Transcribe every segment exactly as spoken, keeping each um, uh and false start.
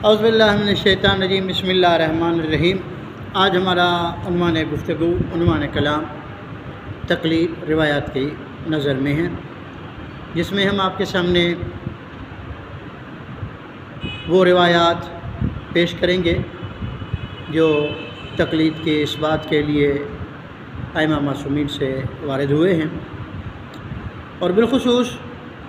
اعوذ باللہ من الشیطان الرجیم، بسم اللہ الرحمن الرحیم۔ آج ہمارا عنوان گفتگو، عنوان کلام تقلید روایات کی نظر میں ہے، جس میں ہم آپ کے سامنے وہ روایات پیش کریں گے جو تقلید کے اس بات کے لیے ائمہ معصومین سے وارد ہوئے ہیں، اور بالخصوص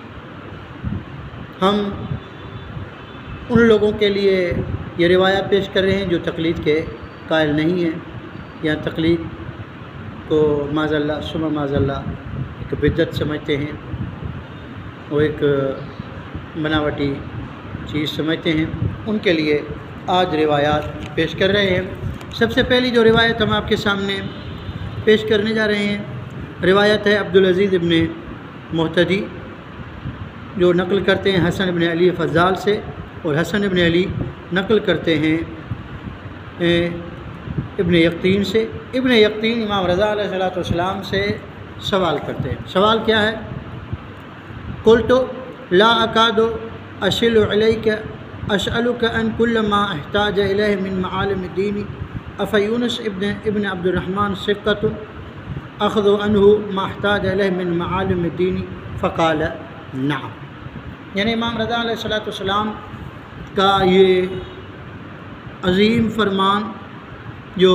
ہم ان لوگوں کے لیے یہ روایات پیش کر رہے ہیں جو تقلید کے قائل نہیں ہیں یا تقلید کو معاذ اللہ ثم معاذ اللہ ایک بدعت سمجھتے ہیں، وہ ایک بناوٹی چیز سمجھتے ہیں۔ ان کے لیے آج روایات پیش کر رہے ہیں۔ سب سے پہلی جو روایت ہم آپ کے سامنے پیش کرنے جا رہے ہیں، روایت ہے عبدالعزیز ابن محتدی، جو نقل کرتے ہیں حسن ابن علی فضال سے، اور حسن ابن علی نقل کرتے ہیں ابن یقطین سے۔ ابن یقطین امام رضا علیہ السلام سے سوال کرتے ہیں۔ سوال کیا ہے؟ قلت لا اکاد اشل علیک اسألک ان کل ما احتاج الیہ من معالم الدین افیونس ابن ابن عبد الرحمن ثقۃ اخذ عنہ ما احتاج الیہ من معالم الدین فقال نعم۔ یعنی امام رضا علیہ السلام کا یہ عظیم فرمان، جو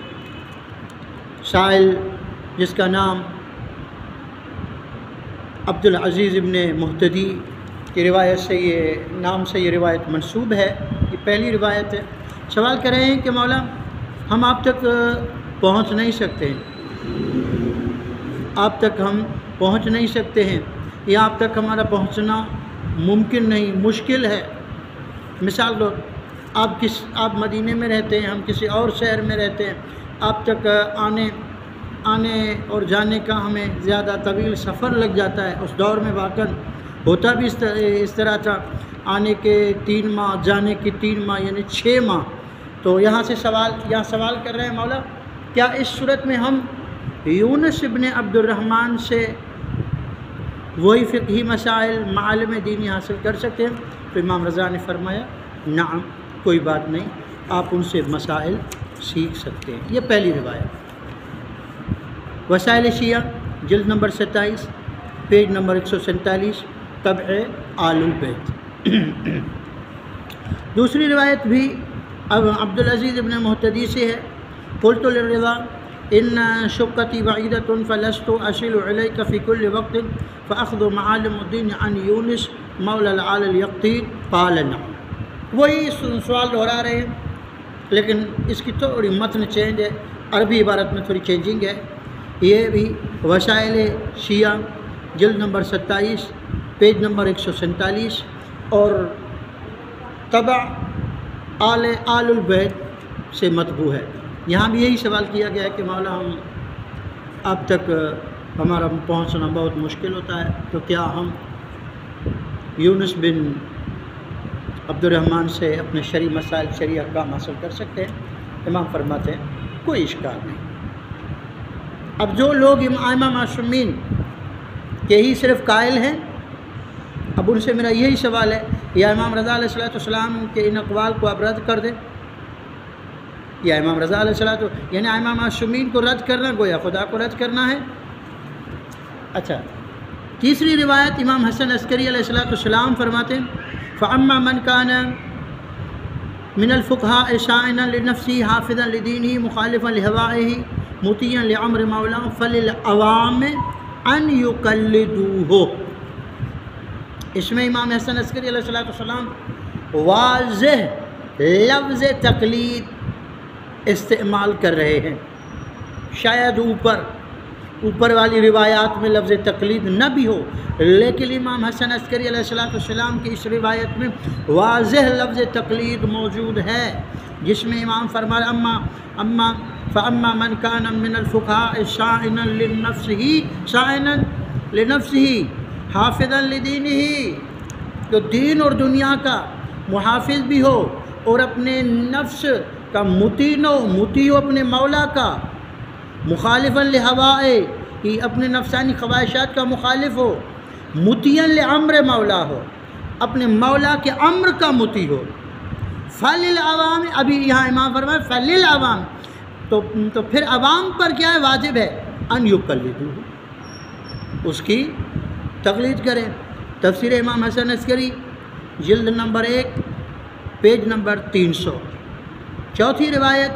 سائل جس کا نام عبدالعزیز ابن محتدی کی روایت سے یہ نام سے یہ روایت منسوب ہے، یہ پہلی روایت ہے۔ سوال کر رہے ہیں کہ مولا ہم آپ تک پہنچ نہیں سکتے ہیں، آپ تک ہم پہنچ نہیں سکتے ہیں، یا آپ تک ہمارا پہنچنا ممکن نہیں، مشکل ہے۔ مثال دو، آپ کس آپ مدینے میں رہتے ہیں، ہم کسی اور شہر میں رہتے ہیں، آپ تک آنے آنے اور جانے کا ہمیں زیادہ طویل سفر لگ جاتا ہے۔ اس دور میں واقعاً ہوتا بھی اس طرح تھا، آنے کے تین ماہ جانے کے تین ماہ یعنی چھ ماہ۔ تو یہاں سے سوال یہاں سوال کر رہے ہیں مولا کیا اس صورت میں ہم یونس ابن عبد الرحمن سے وہی فقہی مسائل معالم دینی حاصل کر سکتے ہیں؟ تو امام رضا نے فرمایا نعم، کوئی بات نہیں، آپ ان سے مسائل سیکھ سکتے ہیں۔ یہ پہلی روایت۔ وسائل شیعہ جلد نمبر ستائیس، پیج نمبر ایک سو سینتالیس، طبع آل البیت۔ دوسری روایت بھی اب عبدالعزیز ابن محتدی سے ہے۔ قلت للرضا ان شقتی بعیدۃ فلست اصل الیک فی کل وقت فاخذ معالم الدین عن یونس مولا العال الیقطین قال نعم۔ وہی سوال دہرا رہے ہیں، لیکن اس کی تھوڑی متن چینج ہے، عربی عبارت میں تھوڑی چینجنگ ہے۔ یہ بھی وسائل شیعہ جلد نمبر ستائیس، پیج نمبر ایک سو سینتالیس، اور طبع آل آل البیت سے مطبوع ہے۔ یہاں بھی یہی سوال کیا گیا ہے کہ مولا ہم اب تک ہمارا پہنچنا بہت مشکل ہوتا ہے، تو کیا ہم یونس بن عبد الرحمن سے اپنے شرعی مسائل شرعی احکام حاصل کر سکتے ہیں؟ امام فرماتے ہیں کوئی اشکال نہیں۔ اب جو لوگ ائمہ معصومین کے ہی صرف قائل ہیں، اب ان سے میرا یہی سوال ہے، یا امام رضا علیہ السلام کے ان اقوال کو آپ رد کر دیں، یا امام رضا علیہ السلام یعنی ائمہ معصومین کو رد کرنا گویا خدا کو رد کرنا ہے۔ اچھا، تیسری روایت امام حسن عسکری علیہ السلام فرماتے ہیں فَأَمَّا مَنْ كَانَ مِنَ الْفُقْهَاءِ شَاعِنًا لِنَفْسِهِ حَافِظًا لِدِينِهِ مُخَالِفًا لِهَوَائِهِ مُطِيعًا لِأَمْرِ مَوْلَاهُ فَلِلْعَوَامِ أَنْ يُقَلِّدُوهُ۔ اس میں امام حسن عسکری علیہ السلام واضح لفظ تقلید استعمال کر رہے ہیں۔ شاید اوپر اوپر والی روایات میں لفظ تقلید نہ بھی ہو، لیکن امام حسن عسکری علیہ السلام کی اس روایت میں واضح لفظ تقلید موجود ہے، جس میں امام فرمایا اما اما فاما من کان من الفقهاء شاعنا لنفسه شاعنا لنفسه حافظا لدینه، جو دین اور دنیا کا محافظ بھی ہو اور اپنے نفس کا مطیع ہو مطیع ہو اپنے مولا کا، مخالفاً لہوائے ہی اپنے نفسانی خواہشات کا مخالف ہو، مطیعاً لامر مولا ہو اپنے مولا کے امر کا مطیع ہو، فَلِلْعَوَامِ، ابھی یہاں امام فرمائے فَلِلْعَوَامِ، تو تو پھر عوام پر کیا ہے؟ واجب ہے ان یقلدوہ، اس کی تقلید کریں۔ تفسیر امام حسن عسکری جلد نمبر ایک پیج نمبر تین سو۔ چوتھی روایت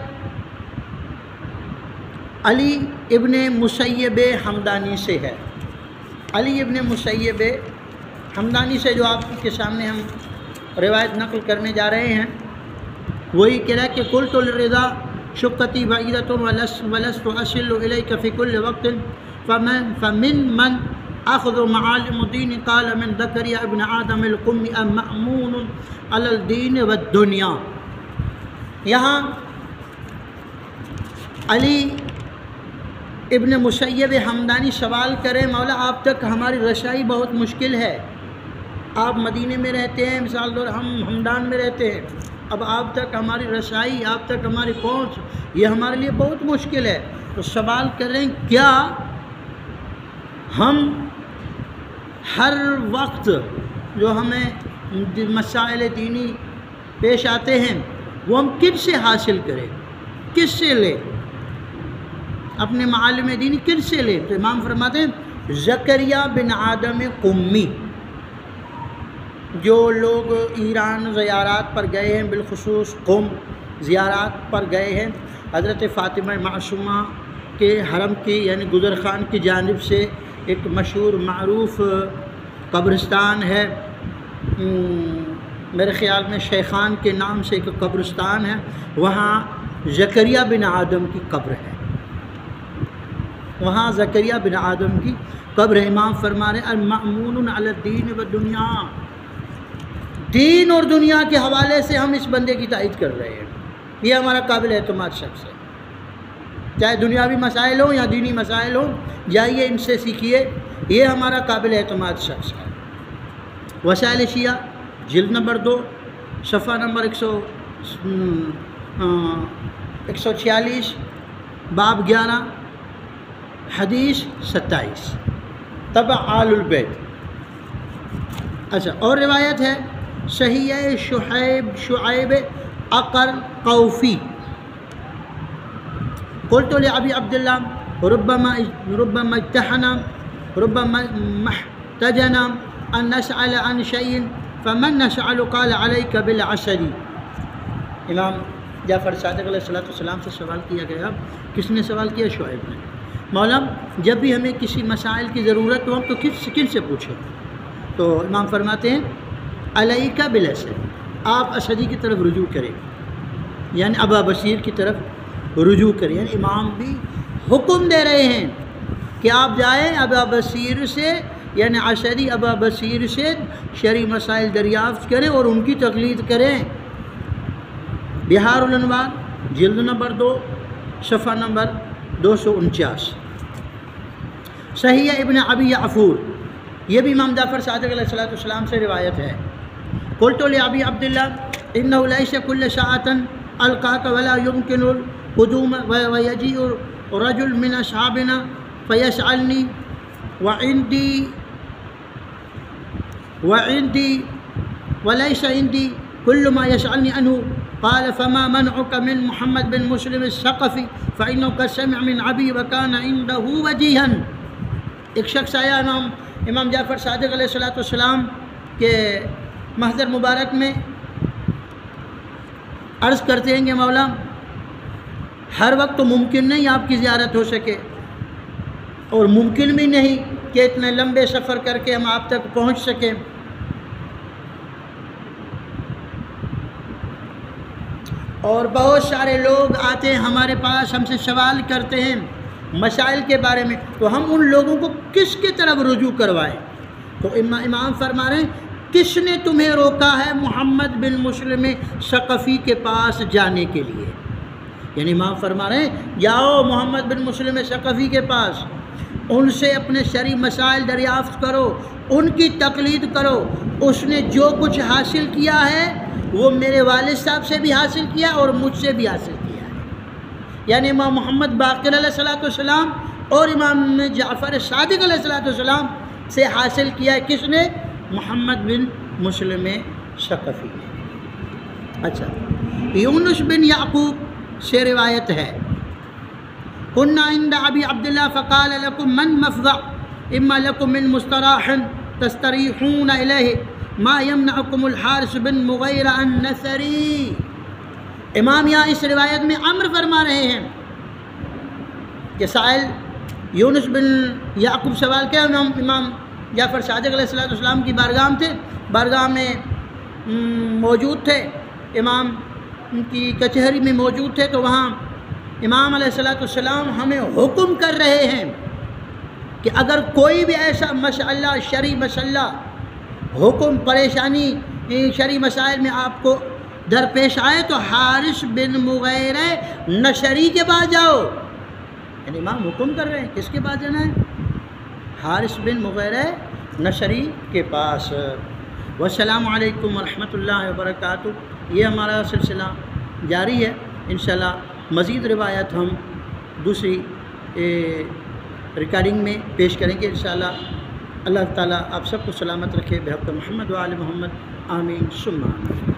علی ابن مسیب حمدانی سے ہے، علی ابن مسیب حمدانی سے جو آپ کے سامنے ہم روایت نقل کرنے جا رہے ہیں، وہی کہہ رہا ہے کہ قلت للرضا شقتی بعیدۃ ولست اصل الیک فی کل وقت فمن فمن من اخذ معالم الدین قال من زکریا ابن آدم القمی مأمون علی الدین والدنیا۔ یہاں علی ابن مسیب حمدانی سوال کریں، مولا آپ تک ہماری رسائی بہت مشکل ہے، آپ مدینے میں رہتے ہیں، مثال طور ہم ہمدان میں رہتے ہیں، اب آپ تک ہماری رسائی، آپ تک ہماری پہنچ، یہ ہمارے لیے بہت مشکل ہے۔ تو سوال کریں کیا ہم ہر وقت جو ہمیں مسائل دینی پیش آتے ہیں وہ ہم کن سے حاصل کریں، کس سے لیں، اپنے معالم دینی کن سے لیں؟ تو امام فرماتے ہیں زکریا بن آدم قمی، جو لوگ ایران زیارات پر گئے ہیں، بالخصوص قم زیارات پر گئے ہیں، حضرت فاطمہ معصومہ کے حرم کی یعنی گزر خان کی جانب سے ایک مشہور معروف قبرستان ہے، میرے خیال میں شیخان کے نام سے ایک قبرستان ہے، وہاں زکریا بن آدم کی قبر ہے، وہاں زکریا بن آدم کی قبر ہے۔ امام فرما رہے المأمون علی الدین والدنیا، دین اور دنیا کے حوالے سے ہم اس بندے کی تائید کر رہے ہیں، یہ ہمارا قابل اعتماد شخص ہے، چاہے دنیاوی مسائل ہوں یا دینی مسائل ہوں، جائیے ان سے سیکھیے، یہ ہمارا قابل اعتماد شخص ہے۔ وسائل شیعہ جلد نمبر دو صفحہ نمبر ایک سو ایک سو چھیالیس، باب گیارہ، حدیث ستائیس، تبع آل البیت۔ اچھا، اور روایت ہے صحیح شعیب شعیب عقر قوفی، قلت لأبی عبداللہ ربما ربما اجتحنا ربما محتجنا ان نسأل عن شيء فمن نسأل قال عليك بالعسل۔ امام جعفر صادق علیہ الصلوۃ والسلام سے سوال کیا گیا، کس نے سوال کیا؟ شعیب نے۔ مولا جب بھی ہمیں کسی مسائل کی ضرورت ہو تو کس کن سے پوچھیں؟ تو امام فرماتے ہیں علیک بالعسل، آپ اسدی کی طرف رجوع کریں، یعنی ابا بصیر کی طرف رجوع کریں، یعنی امام بھی حکم دے رہے ہیں کہ آپ جائیں ابا بصیر سے، یعنی عشری ابا بصیر سے شرعی مسائل دریافت کریں اور ان کی تقلید کریں۔ بہار الانوار جلد نمبر دو صفحہ نمبر دو سو انچاس۔ صحیح ابن ابی عفور، یہ بھی امام جعفر صادق علیہ الصلوۃ والسلام سے روایت ہے، قلت لأبی عبداللہ انه ليس كل ساعة القاك ولا يمكن القدوم ويجيء رجل من اصحابنا فيسألني وعندي وعندي وليس عندي كل ما يسألني عنه، قال فما منعك من محمد بن مسلم الثقفي فإنه قد سمع من أبي وكان عنده وجيها۔ ایک شخص آیا امام امام جعفر صادق علیہ الصلوۃ والسلام کے محضر مبارک میں، عرض کرتے ہیں کہ مولا ہر وقت تو ممکن نہیں آپ کی زیارت ہو سکے، اور ممکن بھی نہیں کہ اتنے لمبے سفر کر کے ہم آپ تک پہنچ سکیں، اور بہت سارے لوگ آتے ہیں ہمارے پاس، ہم سے سوال کرتے ہیں مسائل کے بارے میں، تو ہم ان لوگوں کو کس کی طرف رجوع کروائیں؟ تو امام فرما رہے ہیں کس نے تمہیں روکا ہے محمد بن مسلم ثقفی کے پاس جانے کے لیے؟ یعنی امام فرما رہے ہیں جاؤ محمد بن مسلم ثقفی کے پاس، ان سے اپنے شرعی مسائل دریافت کرو، ان کی تقلید کرو، اس نے جو کچھ حاصل کیا ہے وہ میرے والد صاحب سے بھی حاصل کیا اور مجھ سے بھی حاصل کیا ہے، یعنی امام محمد باقر علیہ الصلوۃ والسلام اور امام جعفر صادق علیہ الصلوۃ والسلام سے حاصل کیا ہے، کس نے؟ محمد بن مسلم ثقفی نے۔ اچھا، یونس بن یعقوب سے روایت ہے، كنا عند ابی عبداللہ فقال لكم من مفضع اما لكم من مستراح تستریحون الیہ ما یمنعکم الحارث بن مغیرہ النثری۔ امام یہاں اس روایت میں امر فرما رہے ہیں کہ سائل یونس بن یعقوب سوال کیا امام امام جعفر صادق علیہ السلام کی بارگاہ میں تھے، بارگاہ میں موجود تھے، امام کی کچہری میں موجود تھے، تو وہاں امام علیہ السلام ہمیں حکم کر رہے ہیں کہ اگر کوئی بھی ایسا مسئلہ شرعی مسئلہ حکم پریشانی شرعی مسائل میں آپ کو درپیش آئے تو حارث بن مغیرہ نشری کے پاس جاؤ۔ یعنی امام حکم کر رہے ہیں کس کے پاس جانا ہے؟ حارث بن مغیرہ نشری کے پاس۔ والسلام علیکم ورحمۃ اللہ وبرکاتہ۔ یہ ہمارا سلسلہ جاری ہے، انشاءاللہ مزید روایت ہم دوسری ریکارڈنگ میں پیش کریں گے انشاءاللہ۔ اللہ تعالیٰ آپ سب کو سلامت رکھے بحق محمد و آل محمد، آمین ثم آمین۔